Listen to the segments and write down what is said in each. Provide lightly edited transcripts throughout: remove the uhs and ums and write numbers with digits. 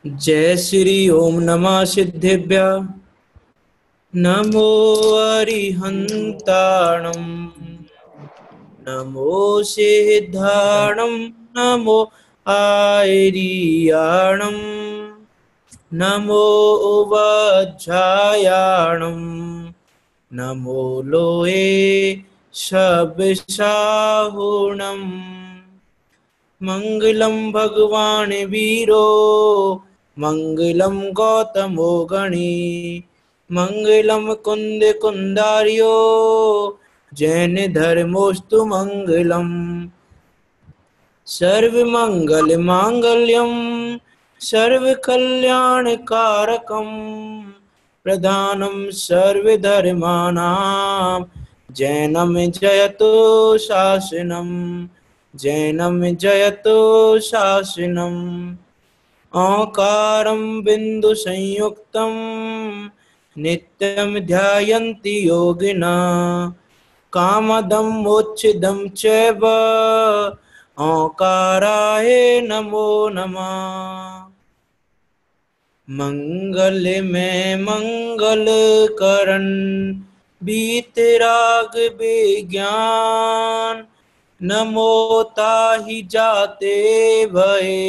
जय श्री ओम नमः सिद्धेभ्य नमो अरिहन्ताणं नमो सिद्धाणं नमो आयर्याणं नमो वज्रायाणं नमो लोहे शब्दसाहुणम् मंगलम भगवान वीरो मंगलम गौतमो गणी मंगलम कुंद कुंदार्यो जैन धर्मोस्तु मंगलम सर्व मंगल मांगल्यम सर्व कल्याण कारकम प्रधानम सर्व धर्मानां जैनम जयतो शासनम जैनम जयतो शासनम ओंकारं बिंदु संयुक्तं नित्यं ध्यायन्ति योगिना कामदं मोक्षदं चैव ओंकाराय नमो नमः। मंगल में मंगल करण बीतराग विज्ञान नमो ताहि जाते भये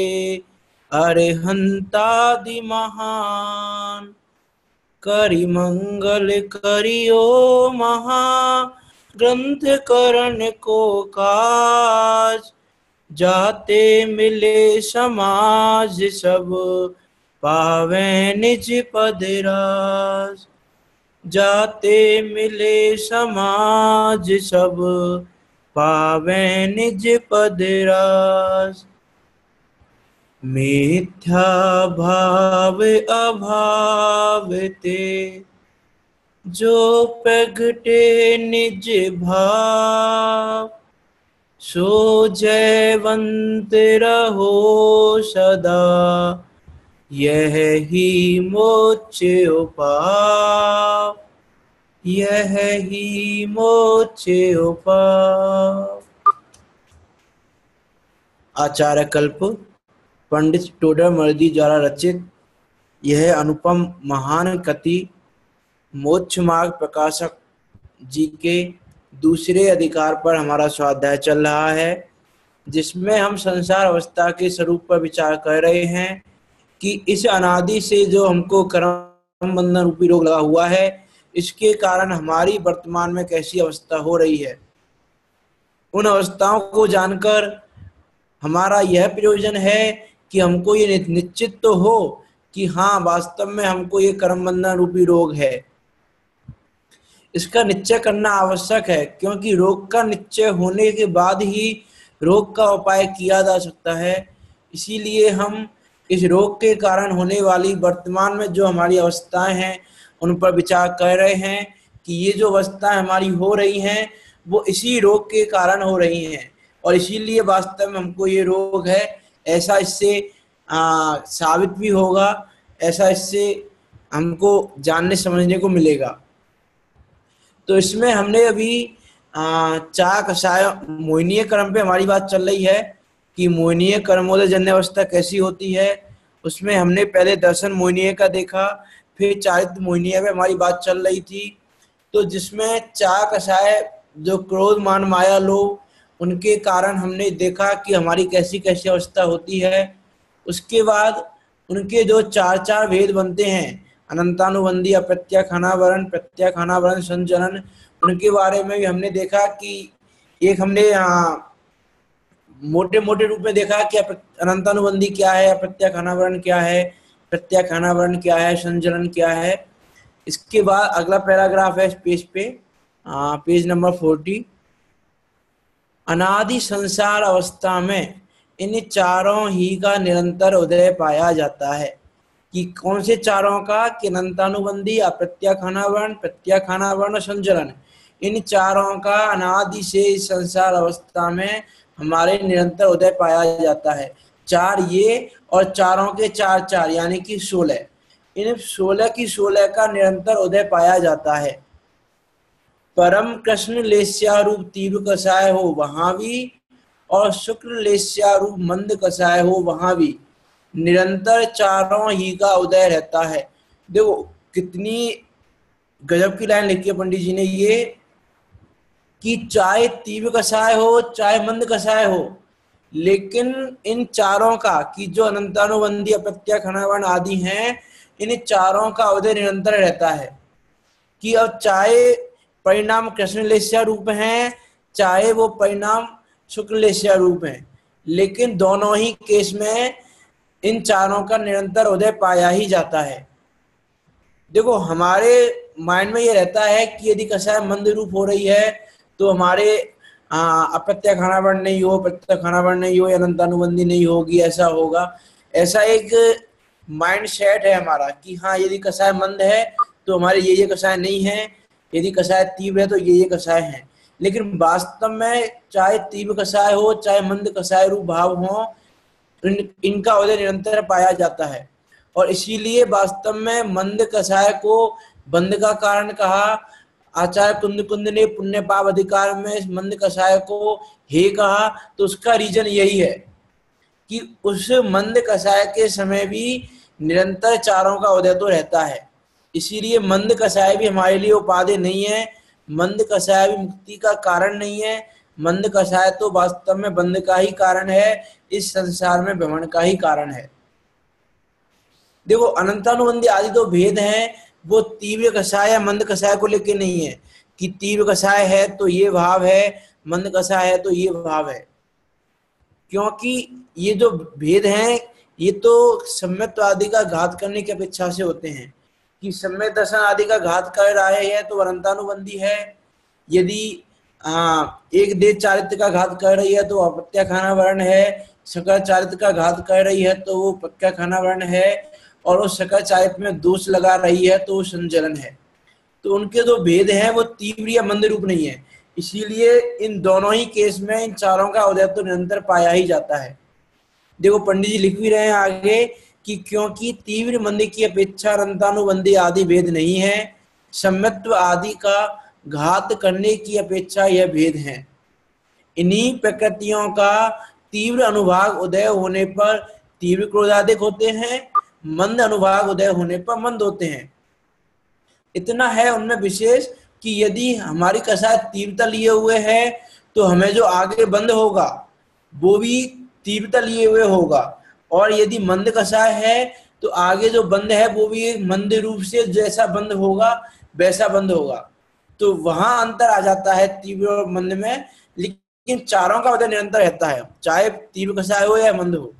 अरिहंतादि महान करि मंगल करियो महा ग्रंथ करण को काज जाते मिले समाज सब पावे निज पद राज जाते मिले समाज सब पावे निज पद राज मिथ्या भाव अभाव ते जो प्रगटे निज भाव सो जयवंत रहो सदा यह ही मोक्ष उपाय यह ही मोक्ष उपाय। आचार्य कल्प पंडित टोडरमल द्वारा रचित यह अनुपम महान कृति मोक्ष मार्ग प्रकाशक जी के दूसरे अधिकार पर हमारा स्वाध्याय चल रहा है, जिसमें हम संसार अवस्था के स्वरूप पर विचार कर रहे हैं कि इस अनादि से जो हमको कर्म बंधन रूपी रोग लगा हुआ है, इसके कारण हमारी वर्तमान में कैसी अवस्था हो रही है। उन अवस्थाओं को जानकर हमारा यह प्रयोजन है कि हमको ये निश्चित तो हो कि हाँ, वास्तव में हमको ये कर्म बंधन रूपी रोग है। इसका निश्चय करना आवश्यक है, क्योंकि रोग का निश्चय होने के बाद ही रोग का उपाय किया जा सकता है। इसीलिए हम इस रोग के कारण होने वाली वर्तमान में जो हमारी अवस्थाएं हैं उन पर विचार कर रहे हैं कि ये जो अवस्थाएं हमारी हो रही हैं वो इसी रोग के कारण हो रही हैं, और इसीलिए वास्तव में हमको ये रोग है, ऐसा इससे साबित भी होगा, ऐसा इससे हमको जानने समझने को मिलेगा। तो इसमें हमने अभी चार कषाय मोहिनीय कर्म पे हमारी बात चल रही है कि मोहिनीय कर्मोदय जन्य अवस्था कैसी होती है। उसमें हमने पहले दर्शन मोहिनीय का देखा, फिर चारित्र मोहिनीय पे हमारी बात चल रही थी। तो जिसमें चार कषाय जो क्रोध मान माया लोभ, उनके कारण हमने देखा कि हमारी कैसी कैसी अवस्था होती है। उसके बाद उनके जो चार चार भेद बनते हैं, अनंतानुबंधी, अप्रत्याखानावरण, प्रत्याखानावरण, संचरण, उनके बारे में भी हमने देखा कि एक हमने मोटे मोटे रूप में देखा कि अनंतानुबंधी क्या है, अप्रत्याखानावरण क्या है, प्रत्याखानावरण क्या है, संचरण क्या है। इसके बाद अगला पैराग्राफ है इस पेज पे, पेज नंबर 40। अनादि संसार अवस्था में इन चारों ही का निरंतर उदय पाया जाता है। कि कौन से चारों का? कि अनंतानुबंधी, अप्रत्याखानावरण, प्रत्याखानावरण, संचरण, इन चारों का अनादि से इस संसार अवस्था में हमारे निरंतर उदय पाया जाता है। चार ये और चारों के चार चार यानी कि 16, इन 16 की 16 का निरंतर उदय पाया जाता है। परम कृष्ण लेस्यारूप तीव्र कषाय हो वहां भी, और शुक्र लेस्यारूप मंद कषाय हो वहां भी। निरंतर चारों ही का उदय रहता है। देखो कितनी गजब की लाइन लिखी है पंडित जी ने ये, कि चाहे तीव्र कषाय हो चाहे मंद कषाय हो, लेकिन इन चारों का, कि जो अनंतानुबंधी अप्रत्यक्ष अनावरण आदि हैं, इन चारों का उदय निरंतर रहता है। कि अब चाहे परिणाम कृष्ण लेस्या रूप हैं, चाहे वो परिणाम शुक्ल लेस्या रूप हैं, लेकिन दोनों ही केस में इन चारों का निरंतर उदय पाया ही जाता है। देखो हमारे माइंड में ये रहता है कि यदि कषाय मंद रूप हो रही है तो हमारे अप्रत्यक्ष अनावरण नहीं हो, प्रत्यक्ष अनावरण नहीं हो, अनंतानुबंधी नहीं होगी, ऐसा होगा। ऐसा एक माइंड सेट है हमारा कि हाँ यदि कषाय मंद है तो हमारे ये कषाय नहीं है, यदि कषाय तीव्र है तो ये कषाय है। लेकिन वास्तव में चाहे तीव्र कषाय हो चाहे मंद कषाय रूप भाव हो, इनका उदय निरंतर पाया जाता है। और इसीलिए वास्तव में मंद कषाय को बंद का कारण कहा। आचार्य कुंद कुंद ने पुण्य पाप अधिकार में इस मंद कषाय को हे कहा, तो उसका रीजन यही है कि उस मंद कषाय के समय भी निरंतर चारों का उदय तो रहता है। इसीलिए मंद कषाय भी हमारे लिए उपादेय नहीं है, मंद कषाय भी मुक्ति का कारण नहीं है। मंद कषाय तो वास्तव में बंद का ही कारण है, इस संसार में भ्रमण का ही कारण है। देखो अनंतानुबंधी आदि तो भेद हैं, वो तीव्र कषाय या मंद कषाय को लेके नहीं है कि तीव्र कषाय है तो ये भाव है, मंद कषाय है तो ये भाव है। क्योंकि ये जो भेद हैं ये तो सम्यक्त्व आदि का घात करने की अपेक्षा से होते हैं, कि सम्यक दर्शन आदि का घात कर रहे हैं तो अनंतानुबंधी है, यदि एक देह चारित्र का घात कर रही है तो अप्रत्यक्ष अनावरण है, सकल चारित्र का घात कर रही है तो वो प्रत्यक्ष अनावरण है, और उस सकल चारित्र में दोष लगा रही है तो वो संचलन है। तो उनके जो भेद हैं वो तीव्र या मंद रूप नहीं है। इसीलिए इन दोनों ही केस में इन चारों का उदय तो निरंतर पाया ही जाता है। देखो पंडित जी लिख भी रहे हैं आगे कि क्योंकि तीव्र मंद की अपेक्षा अनंतानुबंधी आदि भेद नहीं है, सम्यत्व आदि का घात करने की अपेक्षा यह भेद है। इन्हीं प्रकृतियों का तीव्र अनुभाग उदय होने पर तीव्र क्रोधाधिक होते हैं, मंद अनुभाग उदय होने पर मंद होते हैं। इतना है उनमें विशेष कि यदि हमारी कषाय तीव्रता लिए हुए है तो हमें जो आगे बंद होगा वो भी तीव्रता लिए हुए होगा, और यदि मंद कषाय है तो आगे जो बंद है वो भी मंद रूप से जैसा बंद होगा वैसा बंद होगा। तो वहां अंतर आ जाता है तीव्र और मंद में, लेकिन चारों का उदय निरंतर रहता है, चाहे तीव्र कषाय हो या मंद हो,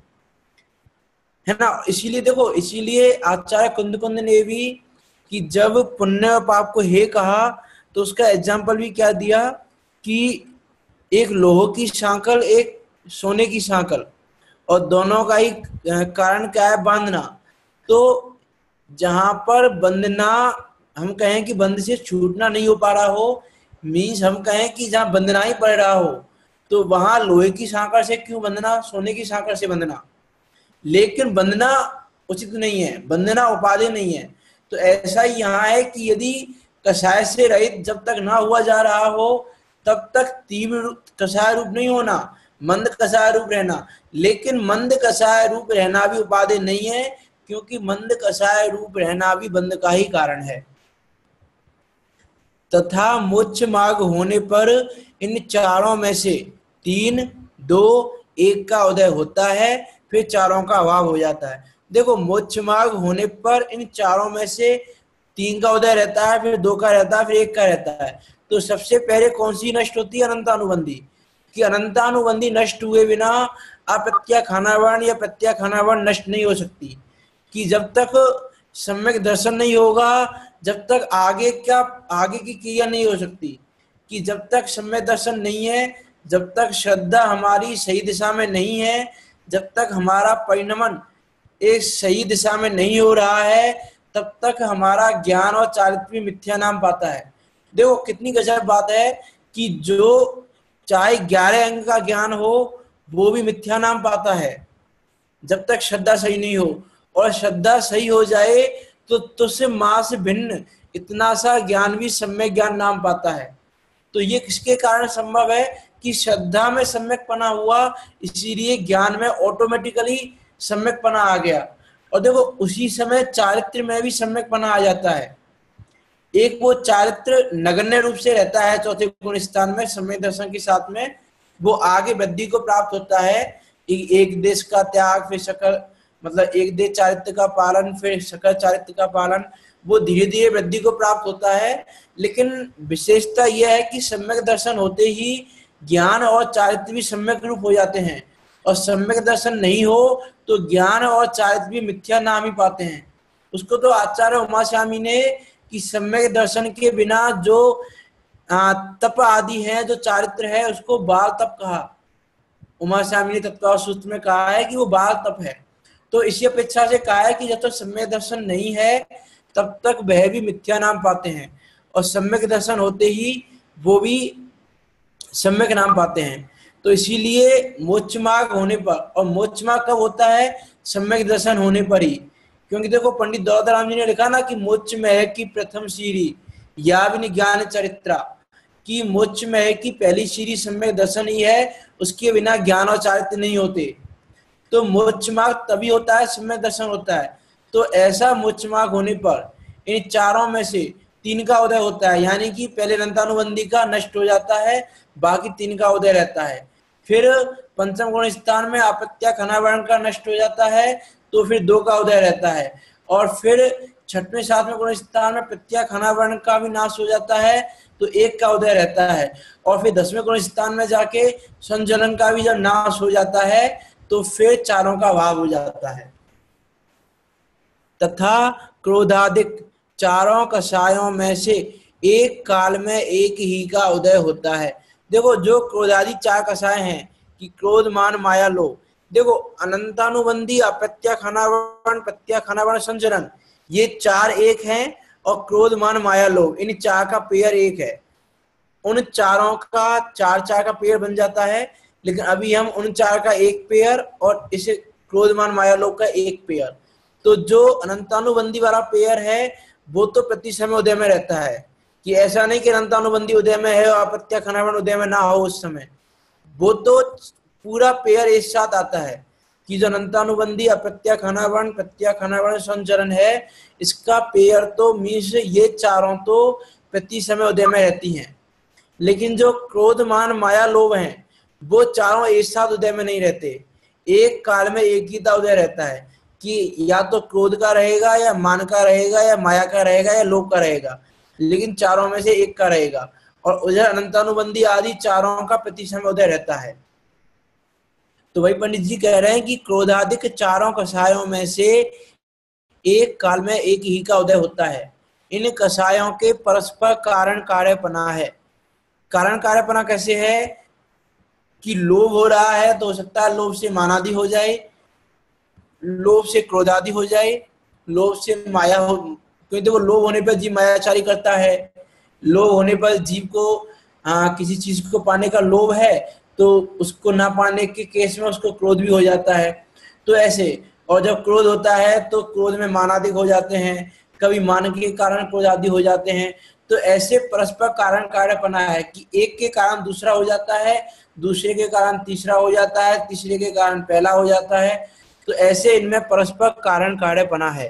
है ना। इसीलिए देखो, इसीलिए आचार्य कुंद कुंद ने भी कि जब पुण्य और पाप को हे कहा तो उसका एग्जाम्पल भी क्या दिया कि एक लोहे की सांकल एक सोने की सांकल, और दोनों का ही कारण क्या है, बांधना। तो जहां पर बंधना हम कहें कि बंध से छूटना नहीं हो पा रहा हो, मीन्स हम कहें कि जहां बंधना ही पड़ रहा हो, तो वहां लोहे की सांकल से क्यों बंधना, सोने की सांकल से बंधना। लेकिन बंधना उचित नहीं है, बंधना उपादेय नहीं है। तो ऐसा ही यहाँ है कि यदि कषाय से रहित जब तक ना हुआ जा रहा हो तब तक तीव्र कषाय रूप नहीं होना, मंद कषाय रूप रहना। लेकिन मंद कषाय रूप रहना भी उपादेय नहीं है, क्योंकि मंद कषाय रूप रहना भी बंद का ही कारण है। तथा मोक्ष मार्ग होने पर इन चारों में से 3, 2, 1 का उदय होता है, फिर चारों का अभाव हो जाता है। देखो मोक्ष मार्ग होने पर इन चारों में से 3 का उदय रहता है, फिर 2 का रहता है, फिर 1 का रहता है। तो सबसे पहले कौन सी नष्ट होती है, अनंतानुबंधी। कि अनंतानुबंधी नष्ट हुए बिना अप्रत्यक्ष अनावरण या प्रत्यक्ष अनावरण नष्ट नहीं हो सकती। कि जब तक सम्यक दर्शन नहीं होगा, जब तक आगे की क्रिया नहीं हो सकती। कि जब तक सम्यक दर्शन नहीं है, जब तक श्रद्धा हमारी सही दिशा में नहीं है, जब तक हमारा परिणमन एक सही दिशा में नहीं हो रहा है, तब तक हमारा ज्ञान और चारित्र्य मिथ्या नाम पाता है। देखो कितनी गजब बात है कि जो चाहे 11 अंग का ज्ञान हो वो भी मिथ्या नाम पाता है जब तक श्रद्धा सही नहीं हो। और श्रद्धा सही हो जाए तो तुझसे मां से भिन्न इतना सा ज्ञान भी सम्यक ज्ञान नाम पाता है। तो ये किसके कारण संभव है कि श्रद्धा में सम्यक पना हुआ, इसीलिए ज्ञान में ऑटोमेटिकली सम्यकपना आ गया। और देखो उसी समय चारित्र में भी सम्यकपना आ जाता है। एक वो चारित्र नगण्य रूप से रहता है चौथे गुण स्थान में सम्यक दर्शन के साथ में, वो आगे वृद्धि को प्राप्त होता है। एक देश का त्याग, फिर सकल मतलब एक देश चारित्र का पालन, फिर सकल चारित्र का पालन, वो धीरे धीरे वृद्धि को प्राप्त होता है। लेकिन विशेषता यह है कि सम्यक दर्शन होते ही ज्ञान और चारित्र भी सम्यक रूप हो जाते हैं, और सम्यक दर्शन नहीं हो तो ज्ञान और चारित्र भी मिथ्या नाम ही पाते हैं। उसको तो आचार्य उमास्वामी ने कि सम्यक दर्शन के बिना जो तप आदि है, जो चारित्र है, उसको बाल तप कहा। उमास्वामी ने तत्व सूत्र में कहा है कि वो बाल तप है। तो इसी अपेक्षा से कहा है कि जब तक सम्यक दर्शन नहीं है तब तक वह भी मिथ्या नाम पाते हैं, और सम्यक दर्शन होते ही वो भी सम्यक नाम पाते हैं। तो इसीलिए मोक्ष मार्ग होने पर, और मोक्ष मार्ग कब होता है? सम्यक दर्शन होने पर ही। क्योंकि देखो पंडित दौलतराम जी ने लिखा ना कि मोक्ष में है कि प्रथम सीढ़ी या भी ज्ञान चरित्रा, कि मोक्ष में है कि पहली सीढ़ी सम्यक दर्शन ही है, उसके बिना ज्ञान और चारित्र नहीं होते। तो मोक्ष मार्ग तभी होता है सम्यक दर्शन होता है। तो ऐसा मोक्ष मार्ग होने पर इन चारों में से तीन का उदय होता है, यानी कि पहले अनंतानुबंधी का नष्ट हो जाता है, बाकी तीन का उदय रहता है। फिर पंचम गुण स्थान में आपत्या खनावरण का नष्ट हो जाता है, तो फिर दो का उदय रहता है। और फिर छठवें सातवें गुण स्थान में प्रत्या खनावरण का भी नाश हो जाता है, तो एक का उदय रहता है। और फिर 10वें गुण स्थान में जाके संजलन का भी जब नाश हो जाता है तो फिर चारों का अभाव हो जाता है। तथा क्रोधादिक चारों कषायों में से एक काल में एक ही का उदय होता है। देखो जो क्रोधादि चार कषाय हैं कि क्रोध मान माया लोभ, देखो अनंतानुबंधी अप्रत्याखानावरण प्रत्याखानावरण संचरण, ये चार एक हैं, और क्रोध मान माया लोभ, इन चार का पेयर एक है। उन चारों का चार चार का पेयर बन जाता है, लेकिन अभी हम उन चार का एक पेयर और इसे क्रोध मान माया लोभ का एक पेयर। तो जो अनंतानुबंधी वाला पेयर है वो तो प्रति समय उदय में रहता है, कि ऐसा नहीं कि अनंतानुबंधी उदय में है और प्रत्याखानावरण उदय में ना हो उस समय, वो तो पूरा पेयर एक साथ आता है। कि जो अनंतानुबंधी अप्रत्याखानावरण प्रत्याखानावरण संचरण है, इसका पेयर तो मीन्स ये चारों तो प्रति समय उदय में रहती हैं। लेकिन जो क्रोध मान माया लोभ हैं वो चारों एक साथ उदय में नहीं रहते, एक काल में एक ही उदय रहता है, कि या तो क्रोध का रहेगा या मान का रहेगा या माया का रहेगा या लोभ का रहेगा, लेकिन चारों में से एक का रहेगा। और उधर अनंतानुबंधी आदि चारों का प्रति समय उदय रहता है। तो वही पंडित जी कह रहे हैं कि क्रोधादिक चारों कषायों में से एक काल में एक ही का उदय होता है। इन कषायों के परस्पर कारण कार्यपना है। कारण कार्यपना कैसे है? कि लोभ हो रहा है तो हो सकता है लोभ से मानादि हो जाए, लोभ से क्रोधादि हो जाए, लोभ से माया हो, क्योंकि देखो लोभ होने पर जीव मायाचारी करता है। लोभ होने पर जीव को किसी चीज को पाने का लोभ है तो उसको ना पाने के केस में उसको क्रोध भी हो जाता है। तो ऐसे, और जब क्रोध होता है तो क्रोध में मानादि हो जाते हैं, कभी मान के कारण क्रोध आदि हो जाते हैं। तो ऐसे परस्पर कारण कार्यपना है कि एक के कारण दूसरा हो जाता है, दूसरे के कारण तीसरा हो जाता है, तीसरे के कारण पहला हो जाता है। तो ऐसे इनमें परस्पर कारण कार्यपना है।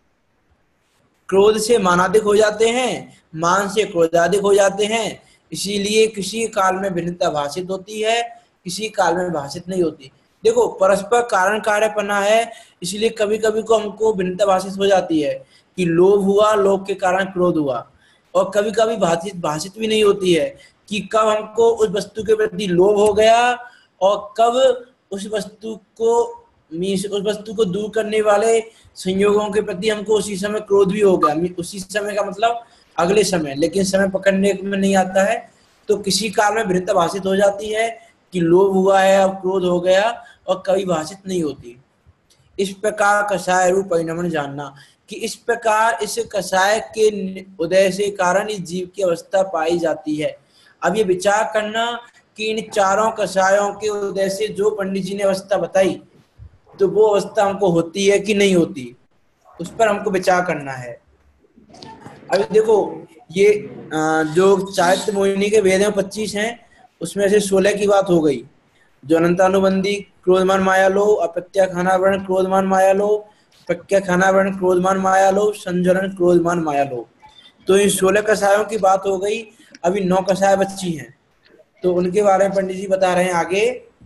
क्रोध से मानादिक हो जाते हैं, मान से क्रोधादिक हो जाते हैं, इसीलिए किसी काल में भिन्नता भाषित होती है, किसी काल में भाषित नहीं होती। देखो परस्पर कारण कार्यपना है, इसलिए कभी कभी को हमको भिन्नता भाषित हो जाती है कि लोभ हुआ, लोभ के कारण क्रोध हुआ। और कभी कभी भाषित भी नहीं होती है कि कब हमको उस वस्तु के प्रति लोभ हो गया और कब उस वस्तु को दूर करने वाले संयोगों के प्रति हमको उसी समय क्रोध भी हो गया। उसी समय का मतलब अगले समय, लेकिन समय पकड़ने में नहीं आता है। तो किसी काल में भिन्नता भाषित हो जाती है कि लोभ हुआ है अब क्रोध हो गया, और कभी भाषित नहीं होती। इस प्रकार कषाय रूप परिणमन जानना, कि इस प्रकार इस कषाय के उदय से कारण इस जीव की अवस्था पाई जाती है। अब ये विचार करना कि इन चारों कषायों के उदय से जो पंडित जी ने अवस्था बताई, तो वो अवस्था हमको होती है कि नहीं होती, उस पर हमको विचार करना है। अभी देखो ये जो चारित्र मोहिनी के वेद में 25 हैं, उसमें से 16 की बात हो गई। जो अनंतानुबंधी क्रोधमान माया लोभ, अप्रत्याख्यानावरण क्रोधमान माया लोभ, प्रत्याख्यानावरण क्रोधमान माया लोभ, संजरण क्रोधमान माया लोभ। तो इन 16 कषायों की बात हो गई। अभी 9 कषाय बची हैं, तो उनके बारे में पंडित जी बता रहे हैं आगे।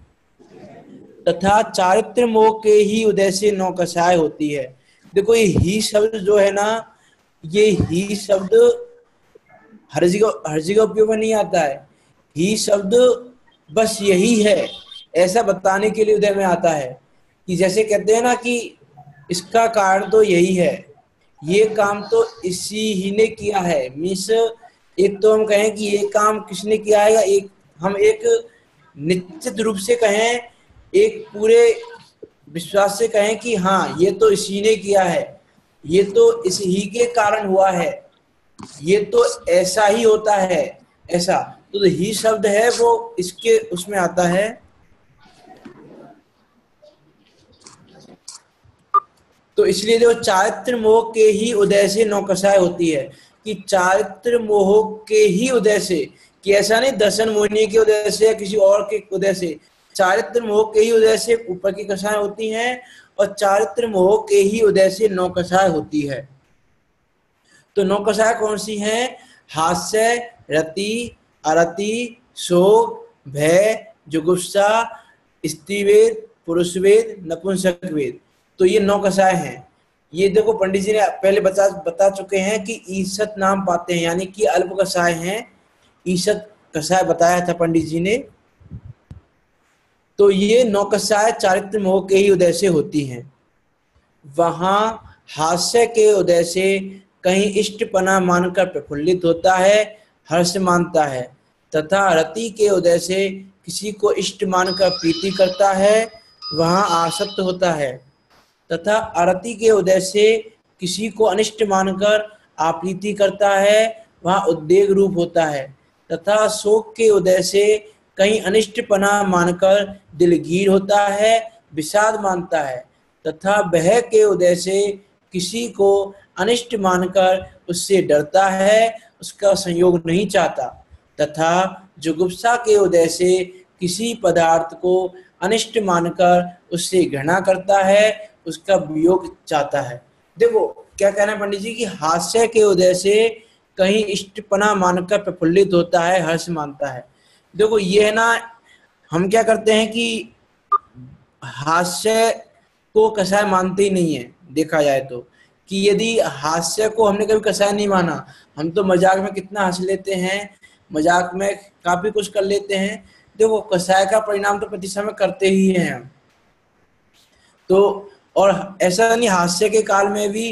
तथा चारित्र मोह के ही उदय से 9 कषाय होती है। देखो ये ही शब्द जो है ना, ये ही शब्द हर जगह उपयोग में नहीं आता है। ही शब्द बस यही है ऐसा बताने के लिए उदय में आता है, कि जैसे कहते हैं ना कि इसका कारण तो यही है, ये काम तो इसी ही ने किया है। मीन्स एक तो हम कहें कि ये काम किसने किया है, या एक हम एक निश्चित रूप से कहें, एक पूरे विश्वास से कहें कि हाँ ये तो इसी ने किया है, ये तो इस ही के कारण हुआ है, ये तो ऐसा ही होता है ऐसा। तो ही शब्द है वो इसके उसमें आता है। तो इसलिए जो चारित्र मोह के ही उदय से 9 कषाय होती है, कि चारित्र मोह के ही उदय से, कि ऐसा नहीं दर्शन मोहिनी के उदय से या किसी और के उदय से, चारित्र मोह के ही उदय से ऊपर की कषाय होती हैं, और चारित्र मोह के ही उदय से 9 कषाय होती है। तो 9 कषाय कौन सी हैं? हास्य, रति, अरति, शोक, भय, जुगुप्सा, स्त्रीवेद, पुरुषवेद, नपुंसकवेद। तो ये 9 कषाय हैं। ये देखो पंडित जी ने पहले बता चुके हैं कि ईसत नाम पाते हैं, यानी कि अल्प कषाय हैं। ईसत कषाय बताया था पंडित जी ने। तो ये 9 कषाय चारित्र मोह के ही उदय से होती हैं। वहां हास्य के उदय से कहीं इष्टपना मानकर प्रफुल्लित होता है, हर्ष मानता है, तथा रति के उदय से किसी को इष्ट मानकर प्रीति करता है, वहां आसक्त होता है, तथा अरति के उदय से किसी को अनिष्ट मानकर आप्रीति करता है, वहां उद्वेग रूप होता है, तथा शोक के उदय से कहीं अनिष्टपना मानकर दिलगीर होता है, विषाद मानता है, तथा भय के उदय से किसी को अनिष्ट मानकर उससे डरता है, उसका संयोग नहीं चाहता, तथा जुगुप्सा के उदय से किसी पदार्थ को अनिष्ट मानकर उससे घृणा करता है, उसका वियोग चाहता है। देखो क्या कहना है पंडित जी की हास्य के उदय से कहीं इष्टपना मानकर प्रफुल्लित होता है, हर्ष मानता है। देखो ये है ना, हम क्या करते हैं कि हास्य को कषाय मानते ही नहीं है। देखा जाए तो कि यदि हास्य को हमने कभी कषाय नहीं माना, हम तो मजाक में कितना हंस लेते हैं, मजाक में काफी कुछ कर लेते हैं। देखो कषाय का परिणाम तो प्रति समय करते ही हैं हम। तो और ऐसा नहीं, हास्य के काल में भी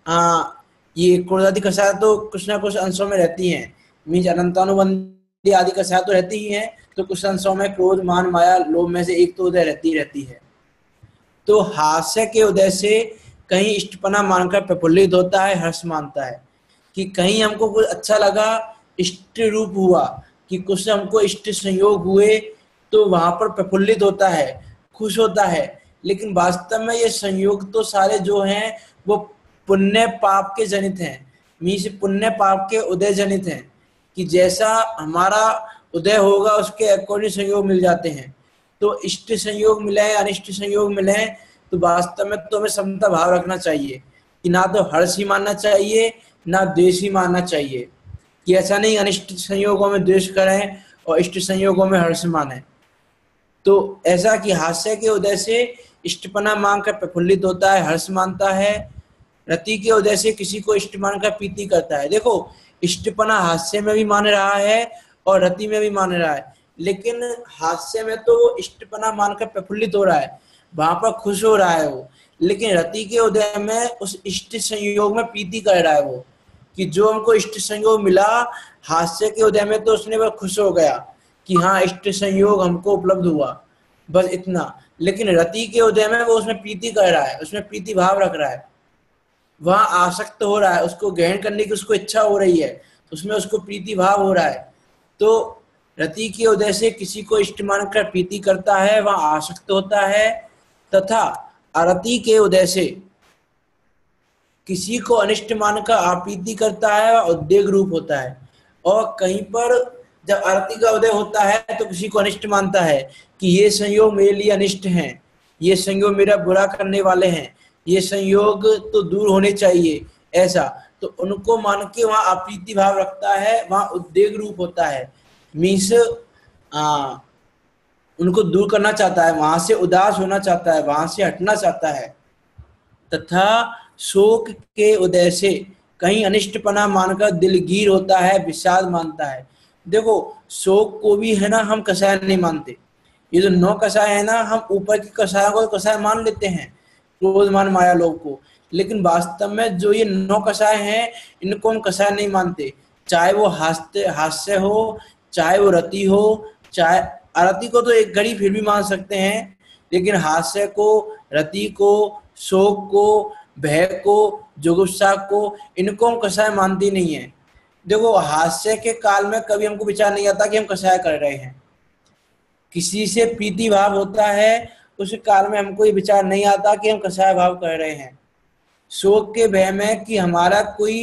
ये क्रोधादि कषाय तो कुछ ना कुछ अंशों में रहती हैं। मीन्स अनंतानुबंधी आदि कषाय तो रहती ही हैं, तो कुछ अंशों में क्रोध, मान, माया, लोभ में से एक तो उदय रहती है। तो हास्य के उदय से कहीं इष्टपना मानकर प्रफुल्लित होता है, हर्ष मानता है, कि कहीं हमको कुछ अच्छा लगा, इष्ट रूप हुआ, कि कुछ हमको इष्ट संयोग हुए, तो वहां पर प्रफुल्लित होता है, खुश होता है। लेकिन वास्तव में ये संयोग तो सारे जो हैं वो पुण्य पाप के जनित हैं। मीन्स पुण्य पाप के उदय जनित हैं, कि जैसा हमारा उदय होगा उसके अकॉर्डिंग संयोग मिल जाते हैं। तो इष्ट संयोग मिले, अनिष्ट संयोग मिले, तो वास्तव में तो हमें समता भाव रखना चाहिए, कि ना तो हर्ष ही मानना चाहिए, ना द्वेष ही मानना चाहिए। कि ऐसा नहीं अनिष्ट संयोगों में द्वेष करें और इष्ट संयोगों में हर्ष माने। तो ऐसा कि हास्य के उदय से इष्टपना मांगकर प्रफुल्लित होता है, हर्ष मानता है। रति के उदय से किसी को इष्ट मानकर प्रीति करता है। देखो इष्टपना हास्य में भी मान रहा है और रति में भी मान रहा है, लेकिन हास्य में तो वो इष्टपना मानकर प्रफुल्लित हो रहा है, वहां पर खुश हो रहा है वो। लेकिन रति के उदय में उस इष्ट संयोग में प्रीति कर रहा है वो, कि जो हमको इष्ट संयोग मिला, हास्य के उदय में तो उसने वह खुश हो गया कि हाँ इष्ट संयोग हमको उपलब्ध हुआ, बस इतना। लेकिन रति के उदय में वो उसमें प्रीति कर रहा है, उसमें प्रीति भाव रख रहा है, वहां आसक्त हो रहा है, उसको ग्रहण करने की उसको इच्छा हो रही है, उसमें उसको प्रीति भाव हो रहा है। तो रति के उदय से किसी को इष्ट मानकर प्रीति करता है, वहां आसक्त होता है, तथा अरति के उदय से किसी को अनिष्ट मानकर अप्रीति करता है, वह उद्वेग रूप होता है। और कहीं पर जब अरति का उदय होता है तो किसी को अनिष्ट मानता है, कि ये संयोग मेरे लिए अनिष्ट हैं, ये संयोग मेरा बुरा करने वाले हैं, ये संयोग तो दूर होने चाहिए, ऐसा तो उनको मान के वहाँ अप्रीति भाव रखता है, वहाँ उद्वेग रूप होता है, मीन्स उनको दूर करना चाहता है, वहां से उदास होना चाहता है, वहां से हटना चाहता है। तथा शोक के उदय से कहीं अनिष्टपना मानकर दिलगीर होता है, विषाद मानता है। देखो शोक को भी है ना हम कषाय नहीं मानते, ये जो 9 कषाय है ना, हम ऊपर की कषाय को कषाय मान लेते हैं, क्रोध मान माया लोभ को, लेकिन वास्तव में जो ये 9 कषाय हैं इनको हम कषाय नहीं मानते। चाहे वो हास्य हो, चाहे वो रति हो, चाहे अरति को तो एक घड़ी फिर भी मान सकते हैं, लेकिन हास्य को, रति को, शोक को, भय को, जुगुप्सा को, इनको हम कषाय मानते नहीं है। देखो हास्य के काल में कभी हमको विचार नहीं आता कि हम कषाय कर रहे हैं, किसी से प्रीति भाव होता है उस काल में हमको ये विचार नहीं आता कि हम कषाय भाव कर रहे हैं। शोक के भय में कि हमारा कोई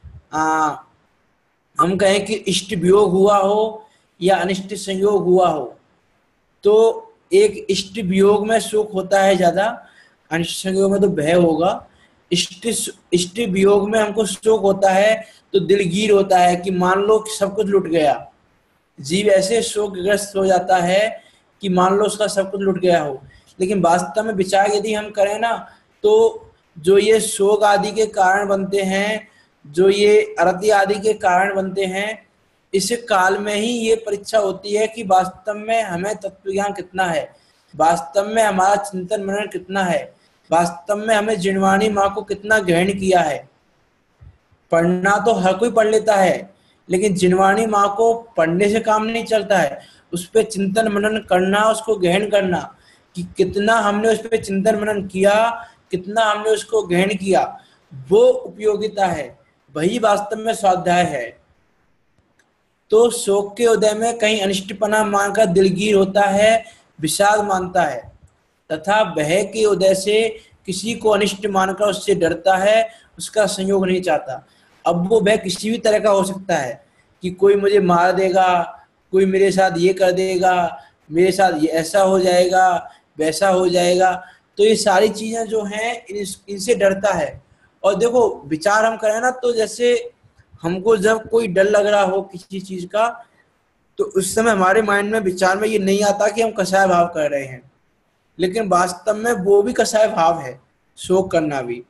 हम कहें कि इष्ट वियोग हुआ हो या अनिष्ट संयोग हुआ हो, तो एक इष्ट वियोग में शोक होता है ज्यादा, अनिष्ट संयोग में तो भय होगा। इष्ट वियोग में हमको शोक होता है तो दिलगीर होता है कि मान लो कि सब कुछ लुट गया, जीव ऐसे शोकग्रस्त हो जाता है कि मान लो उसका सब कुछ लुट गया हो। लेकिन वास्तव में विचार यदि हम करें ना, तो जो ये शोक आदि के कारण बनते हैं, जो ये अरति आदि के कारण बनते हैं, इस काल में ही ये परीक्षा होती है कि वास्तव में हमें तत्व ज्ञान कितना है, वास्तव में हमारा चिंतन मनन कितना है, वास्तव में हमें जिनवाणी माँ को कितना ग्रहण किया है। पढ़ना तो हर कोई पढ़ लेता है, लेकिन जिनवाणी माँ को पढ़ने से काम नहीं चलता है, उस पर चिंतन मनन करना, उसको ग्रहण करना कि कितना हमने उस पर चिंतन मनन किया, कितना हमने उसको ग्रहण किया, वो उपयोगिता है, वही वास्तव में स्वाध्याय है। तो शोक के उदय में कहीं अनिष्टपना मानकर दिलगीर होता है, विषाद मानता है, तथा भय के उदय से किसी को अनिष्ट मानकर उससे डरता है, उसका संयोग नहीं चाहता। अब वो भय किसी भी तरह का हो सकता है कि कोई मुझे मार देगा, कोई मेरे साथ ये कर देगा, मेरे साथ ये ऐसा हो जाएगा, वैसा हो जाएगा, तो ये सारी चीजें जो हैं इनसे डरता है। और देखो विचार हम करें ना, तो जैसे हमको जब कोई डर लग रहा हो किसी चीज का, तो उस समय हमारे माइंड में विचार में ये नहीं आता कि हम कषाय भाव कर रहे हैं, लेकिन वास्तव में वो भी कषाय भाव है, शोक करना भी।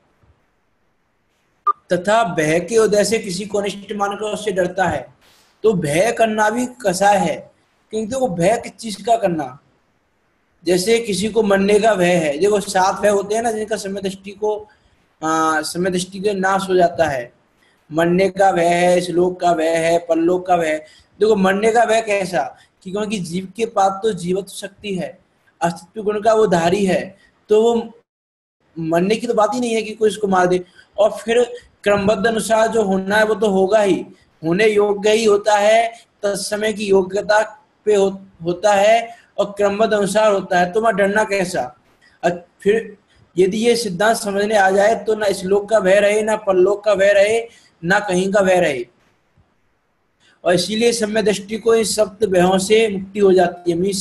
तथा भय के उदय से किसी को अनिष्ट मानकर उससे डरता है, तो भय करना भी कषाय है। क्योंकि वो भय किस चीज का करना, जैसे किसी को मरने का भय है, देखो 7 भय होते हैं ना जिनका समय दृष्टि के नाश हो जाता है। मरने का भय है, श्लोक का भय है, परलोक का भय। देखो मरने का भय कैसा, कि क्योंकि जीव के पास तो जीवत्व शक्ति है, अस्तित्व गुण का वो धारी है, तो वो मरने की तो बात ही नहीं है कि कोई इसको मार दे। और फिर क्रमबद्ध अनुसार जो होना है वो तो होगा ही, होने योग्य ही होता है, तत्समय की योग्यता पे होता है और क्रमबद्ध अनुसार होता है, तो वहाँ डरना कैसा। फिर यदि ये सिद्धांत समझने आ जाए तो ना श्लोक का भय रहे, ना परलोक का भय रहे, ना कहीं का भय रहे। और इसीलिए सम्यक दृष्टि को इन सप्त भयों से मुक्ति हो जाती है, मीन्स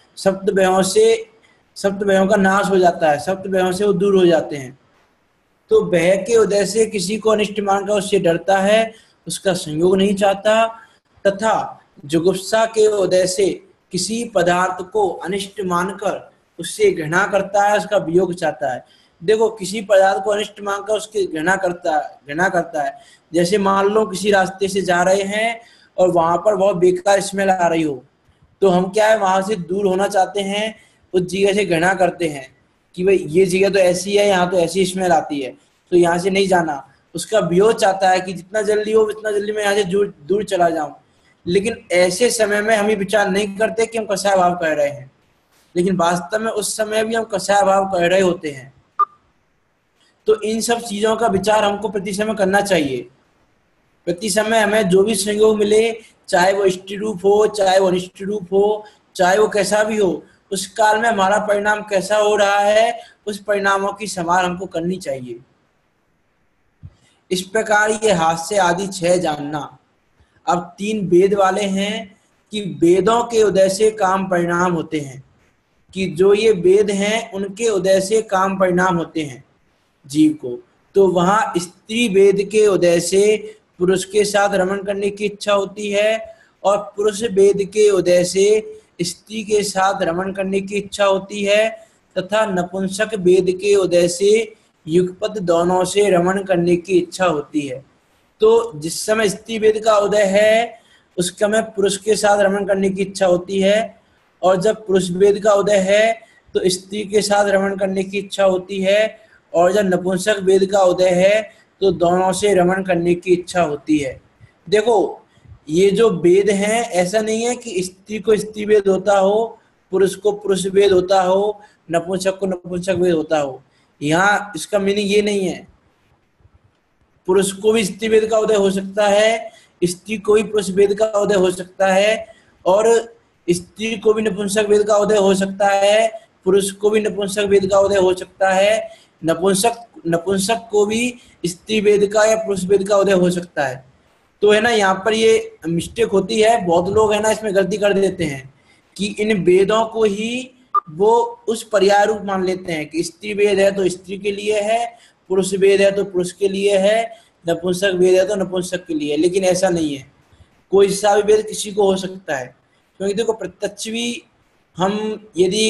सप्त भयों का नाश हो जाता है, सप्त भयों से वो दूर हो जाते हैं। तो भय के उदय से किसी को अनिष्ट मानकर उससे डरता है, उसका संयोग नहीं चाहता। तथा जुगुप्सा के उदय से किसी पदार्थ को अनिष्ट मानकर उससे घृणा करता है, उसका वियोग चाहता है। देखो किसी पदार्थ को अनिष्ट मानकर उसकी घृणा करता है। जैसे मान लो किसी रास्ते से जा रहे हैं और वहां पर बहुत बेकार स्मेल आ रही हो, तो हम क्या है वहां से दूर होना चाहते हैं, उस जगह से घृणा करते हैं कि भाई ये जगह तो ऐसी है, यहाँ तो ऐसी स्मेल आती है, तो यहाँ से नहीं जाना। उसका वियोग चाहता है कि जितना जल्दी हो उतना जल्दी मैं यहाँ से दूर चला जाऊं। लेकिन ऐसे समय में हम ये विचार नहीं करते कि हम कषाय भाव कर रहे हैं, लेकिन वास्तव में उस समय भी हम कषाय भाव कर रहे होते हैं। तो इन सब चीजों का विचार हमको प्रति समय करना चाहिए। प्रति समय हमें जो भी संयोग मिले, चाहे वो इष्ट रूप हो, चाहे वो अनिष्ट रूप हो, चाहे वो कैसा भी हो, उस काल में हमारा परिणाम कैसा हो रहा है, उस परिणामों की संभाल हमको करनी चाहिए। इस प्रकार ये हास्य आदि 6 जानना। अब 3 वेद वाले हैं कि वेदों के उदय से काम परिणाम होते हैं। कि जो ये वेद हैं उनके उदय से काम परिणाम होते हैं जीव को। तो वहाँ स्त्री वेद के उदय से पुरुष के साथ रमण करने की इच्छा होती है और पुरुष वेद के उदय से स्त्री के साथ रमण करने की इच्छा होती है, तथा नपुंसक वेद के उदय से युगपत दोनों से रमण करने की इच्छा होती है। तो जिस समय स्त्री वेद का उदय है उस समय पुरुष के साथ रमण करने की इच्छा होती है, और जब पुरुष वेद का उदय है तो स्त्री के साथ रमण करने की इच्छा होती है, और जब नपुंसक वेद का उदय है तो दोनों से रमण करने की इच्छा होती है। देखो ये जो वेद हैं ऐसा नहीं है कि स्त्री को स्त्री वेद होता हो, पुरुष को पुरुष वेद होता हो, नपुंसक को नपुंसक वेद होता हो। यहाँ इसका मीनिंग ये नहीं है। पुरुष को भी स्त्री वेद का उदय हो सकता है, स्त्री को भी पुरुष वेद का उदय हो सकता है, और स्त्री को भी नपुंसक वेद का उदय हो सकता है, पुरुष को भी नपुंसक वेद का उदय हो सकता है, नपुंसक को भी स्त्री वेद का या पुरुष वेद का उदय हो सकता है। तो है ना, यहाँ पर ये मिस्टेक होती है, बहुत लोग है ना इसमें गलती कर देते हैं कि इन वेदों को ही वो उस पर्याय रूप मान लेते हैं कि स्त्री वेद है तो स्त्री के लिए है, पुरुष वेद है तो पुरुष के लिए है, नपुंसक वेद है तो नपुंसक के लिए है। लेकिन ऐसा नहीं है, कोई सा भी वेद किसी को हो सकता है। क्योंकि देखो प्रत्यक्ष भी हम यदि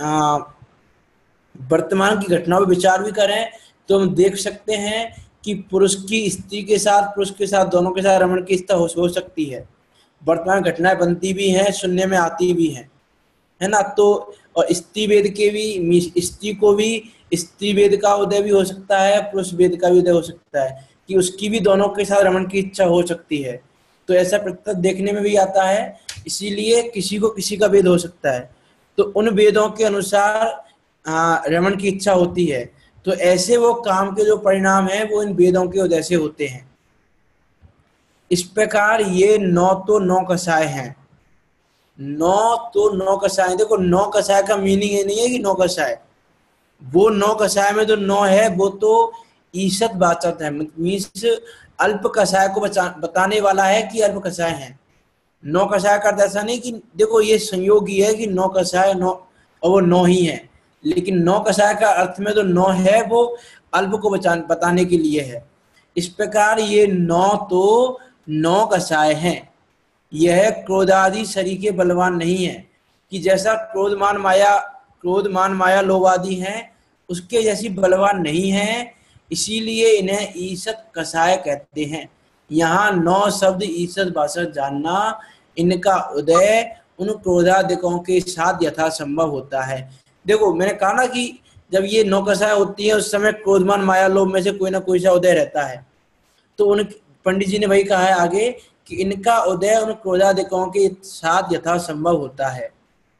वर्तमान की घटनाओं पर विचार भी करें तो हम देख सकते हैं कि पुरुष की स्त्री के साथ, पुरुष के साथ, दोनों के साथ रमण की इच्छा हो सकती है। वर्तमान घटनाएं बनती भी हैं, सुनने में आती भी हैं, है ना। तो और स्त्री वेद के भी, स्त्री को भी स्त्री वेद का उदय भी हो सकता है, पुरुष वेद का भी उदय हो सकता है, कि उसकी भी दोनों के साथ रमण की इच्छा हो सकती है। तो ऐसा प्रत्यक्ष देखने में भी आता है, इसीलिए किसी को किसी का वेद हो सकता है। तो उन वेदों के अनुसार रमण की इच्छा होती है, तो ऐसे वो काम के जो परिणाम हैं वो इन वेदों के उदय से होते हैं। इस प्रकार ये 9 तो 9 कषाय हैं। 9 तो 9 कषाय। देखो 9 कषाय का मीनिंग ये नहीं है कि 9 कषाय, वो 9 कषाय में जो 9 है वो तो ईसत वाचक है, मीन्स अल्प कषाय को बताने वाला है कि अल्प कषाय है। 9 कषाय का अर्थ ऐसा नहीं कि देखो ये संयोग ही है कि 9 कषाय 9 और वो 9 ही है, लेकिन 9 कषाय का अर्थ में जो 9 है वो अल्प को बताने के लिए है। इस प्रकार ये 9 तो 9 कषाय हैं। यह क्रोधादि सरीखे बलवान नहीं है, कि जैसा क्रोधमान माया लोभ आदि हैं उसके जैसी बलवान नहीं है, इसीलिए इन्हें ईसत कषाय कहते हैं। यहाँ 9 शब्द ईसत भाषा जानना, इनका उदय उन क्रोधादिकों के साथ यथासंभव होता है। देखो मैंने कहा ना कि जब ये 9 कषाय होती है उस समय क्रोधमान माया लोभ में से कोई ना कोई सा उदय रहता है। तो उन पंडित जी ने वही कहा है आगे कि इनका उदय उन क्रोधादिकों के साथ यथासंभव होता है।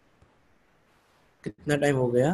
कितना टाइम हो गया?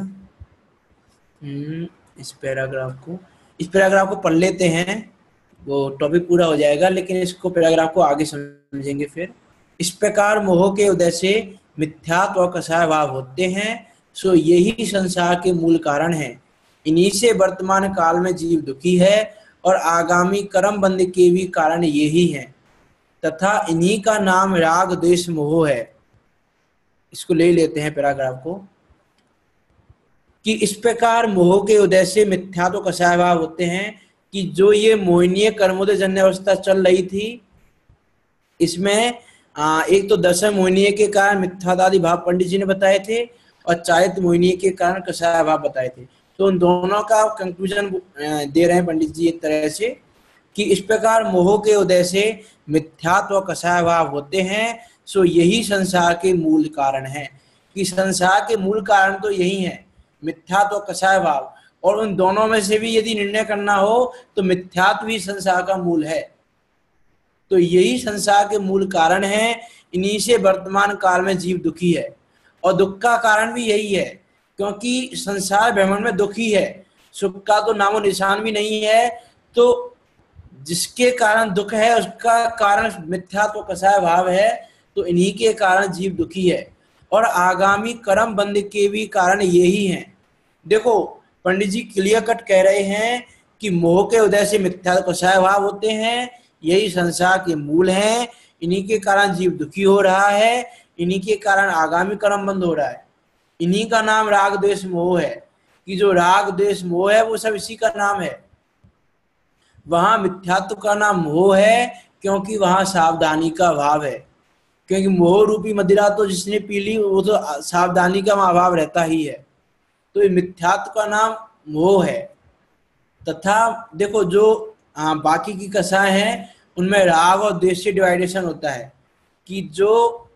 इस पैराग्राफ को पढ़ लेते हैं, वो टॉपिक पूरा हो जाएगा, लेकिन इसको पैराग्राफ को आगे समझेंगे फिर। इस प्रकार मोह के उदय से मिथ्यात्व और कषाय भाव होते हैं, सो यही संसार के मूल कारण है। इन्हीं से वर्तमान काल में जीव दुखी है और आगामी कर्म बंध के भी कारण यही है, तथा इन्हीं का नाम राग द्वेष मोह है। इसको ले लेते हैं पैराग्राफ को, कि इस प्रकार मोह के उदय से मिथ्या तो कषाय भाव होते हैं, कि जो ये मोहिनीय कर्मोदय जन्य अवस्था चल रही थी, इसमें एक तो दशम मोहिनीय के कारण मिथ्यादादि भाव पंडित जी ने बताए थे, और चारित्र मोहिनीय के कारण कषाय भाव बताए थे। तो उन दोनों का कंक्लूजन दे रहे हैं पंडित जी एक तरह से, कि इस प्रकार मोह के उदय से मिथ्यात्व और कषाय भाव होते हैं, सो यही संसार के मूल कारण है। कि संसार के मूल कारण तो यही है, मिथ्यात्व और कषाय भाव, और उन दोनों में से भी यदि निर्णय करना हो तो मिथ्यात्व ही संसार का मूल है। तो यही संसार के मूल कारण है, इन्हीं से वर्तमान काल में जीव दुखी है, और दुख का कारण भी यही है, क्योंकि संसार भ्रमण में दुखी है, सुख का तो नामो निशान भी नहीं है। तो जिसके कारण दुख है उसका कारण मिथ्यात्व कषाय भाव है, तो इन्हीं के कारण जीव दुखी है, और आगामी कर्म बंध के भी कारण यही हैं। देखो पंडित जी क्लियर कट कह रहे हैं कि मोह के उदय से मिथ्यात्व कषाय भाव होते हैं, यही संसार के मूल हैं, इन्हीं के कारण जीव दुखी हो रहा है, इन्हीं के कारण आगामी कर्म बंद हो रहा है। इन्हीं का नाम राग द्वेष मोह है, कि जो राग द्वेष मोह है वो सब इसी का नाम है। वहां मिथ्यात्व का नाम मोह है, क्योंकि वहां सावधानी का अभाव है। क्योंकि मोह रूपी मदिरा तो जिसने पी ली वो तो सावधानी का अभाव रहता ही है। तो ये मिथ्यात्व का नाम मोह है। तथा देखो जो बाकी की कसाएं हैं उनमें राग और द्वेष से डिवाइडेशन होता है, कि जो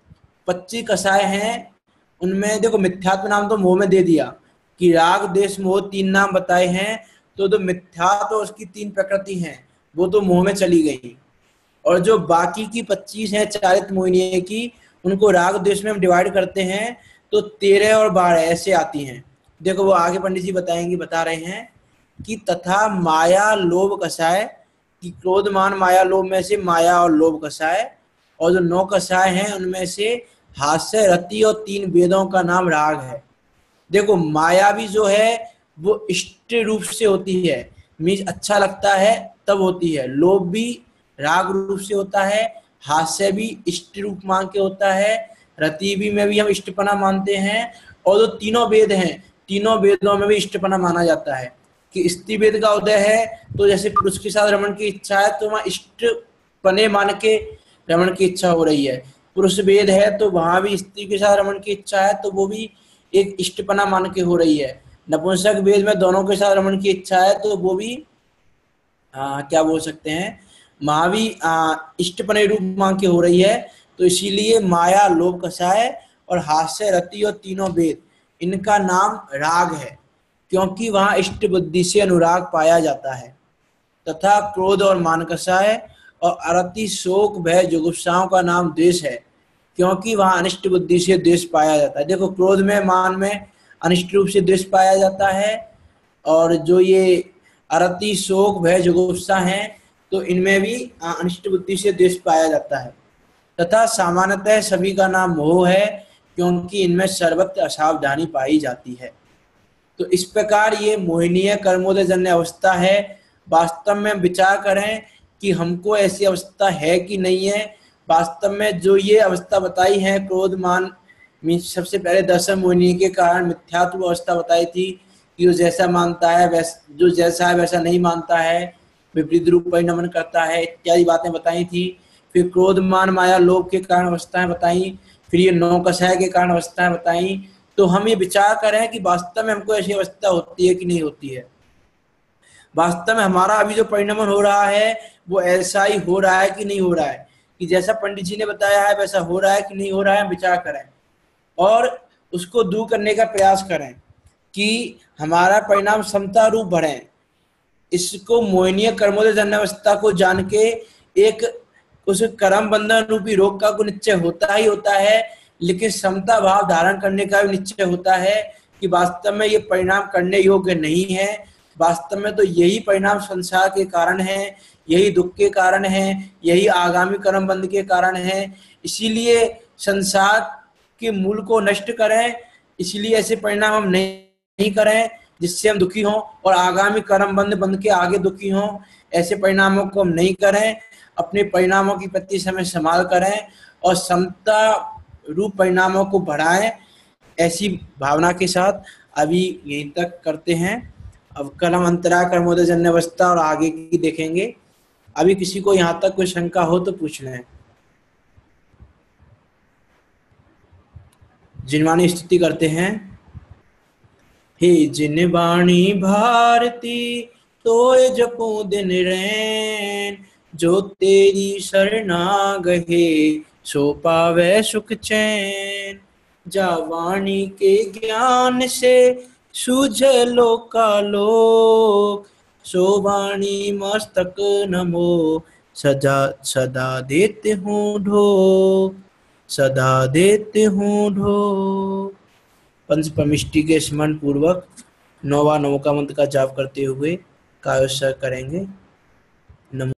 25 कसाएं हैं उनमें देखो मिथ्यात्व नाम तो मोह में दे दिया, कि राग द्वेष मोह 3 नाम बताए हैं। तो मिथ्यात्व और उसकी 3 प्रकृति हैं वो तो मोह में चली गई, और जो बाकी की 25 हैं चारित्र मोहिनी की, उनको राग द्वेष में हम डिवाइड करते हैं तो 13 और 12 ऐसे आती हैं। देखो वो आगे पंडित जी बताएंगे, बता रहे हैं कि तथा माया लोभ कसाय, कि क्रोध मान माया लोभ में से माया और लोभ कसाय, और जो 9 कसाय हैं उनमें से हास्य रति और 3 वेदों का नाम राग है। देखो माया भी जो है वो इष्ट रूप से होती है, मीन्स अच्छा लगता है तब होती है। लोभ भी राग रूप से होता है, हास्य भी इष्ट रूप मान के होता है, रति भी में भी हम इष्टपना मानते हैं, और जो तीनों वेद हैं तीनों वेदों में भी इष्टपना माना जाता है। कि स्त्री वेद का उदय है तो जैसे पुरुष के साथ रमण की इच्छा है तो वहाँ इष्टपने मान के रमण की इच्छा हो रही है। पुरुष वेद है तो वहां भी स्त्री के साथ रमण की इच्छा है तो वो भी एक इष्टपना मान के हो रही है। नपुंसक वेद में दोनों के साथ रमण की इच्छा है तो वो भी क्या बोल सकते हैं, महावी इष्टपने रूप मांग के हो रही है। तो इसीलिए माया लोभ कसाय और हास्य रति और तीनों वेद इनका नाम राग है, क्योंकि वहां इष्ट बुद्धि से अनुराग पाया जाता है। तथा क्रोध और मान कसाय और अरति शोक भय जुगुप्साओं का नाम द्वेष है, क्योंकि वहां अनिष्ट बुद्धि से द्वेष पाया जाता है। देखो क्रोध में मान में अनिष्ट रूप से द्वेष पाया जाता है, और जो ये अरति शोक भय जुगुप्सा हैं तो इनमें भी अनिष्ट बुद्धि से द्वेष पाया जाता है। तथा सामान्यतः सभी का नाम मोह है, क्योंकि इनमें सर्वत्र असावधानी पाई जाती है। तो इस प्रकार ये मोहिनीय कर्मोदय जन्य अवस्था है। वास्तव में विचार करें कि हमको ऐसी अवस्था है कि नहीं है। वास्तव में जो ये अवस्था बताई है क्रोध मान मीन्स सबसे पहले दर्शन मोहिनी के कारण मिथ्यात्व अवस्था बताई थी, कि वो जैसा मानता है वैसा, जो जैसा है वैसा नहीं मानता है, विपरीत रूप परिणमन करता है, इत्यादि बातें बताई थी। फिर क्रोध मान माया लोभ के कारण अवस्थाएं बताई, फिर ये 9 कसाय के कारण अवस्थाएं बताई। तो हम ये विचार करें कि वास्तव में हमको ऐसी अवस्था होती है कि नहीं होती है। वास्तव में हमारा अभी जो परिणमन हो रहा है वो ऐसा ही हो रहा है कि नहीं हो रहा है, कि जैसा पंडित जी ने बताया है वैसा हो रहा है कि नहीं हो रहा है, हम विचार करें और उसको दूर करने का प्रयास करें कि हमारा परिणाम समता रूप बढ़े। इसको मोहिनीय कर्मोदय जन्य अवस्था को जान के एक उस कर्म बंधन रूपी रोग का को निश्चय होता ही होता है, लेकिन समता भाव धारण करने का भी निश्चय होता है कि वास्तव में ये परिणाम करने योग्य नहीं है। वास्तव में तो यही परिणाम संसार के कारण है, यही दुख के कारण है, यही आगामी कर्म बंध के कारण है। इसीलिए संसार के मूल को नष्ट करें, इसलिए ऐसे परिणाम हम नहीं करें जिससे हम दुखी हों और आगामी कर्म बंध के आगे दुखी हों। ऐसे परिणामों को हम नहीं करें, अपने परिणामों की प्रति समय संभाल करें और समता रूप परिणामों को बढ़ाएं। ऐसी भावना के साथ अभी यहीं तक करते हैं। अब कल हम अंतरा कर्मोदय जन्य अवस्था और आगे की देखेंगे। अभी किसी को यहाँ तक कोई शंका हो तो पूछ लें। जिनवाणी स्तुति करते हैं। हे जिनवाणी भारती तोय जपू दिन रैन, जो तेरी शरणा गहे सो पावे सुख चैन। जा वाणी के ज्ञान से सूझे लोकालोक, सो वाणी मस्तक नमो सदा सदा देते हूँ ढोक, सदा देते हूँ ढोक। पंच परमिष्टि के स्मरण पूर्वक 9वां नवका मंत्र का जाप करते हुए कायोत्सर्ग करेंगे। नमो